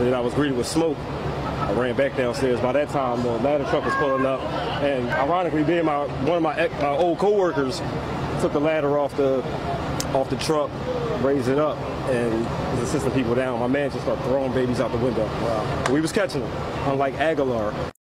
And then I was greeted with smoke. I ran back downstairs. By that time, the ladder truck was pulling up, and ironically, one of my old coworkers took the ladder off the truck, raised it up, and was assisting people down. My man just started throwing babies out the window. Wow. We was catching them, unlike Agholor.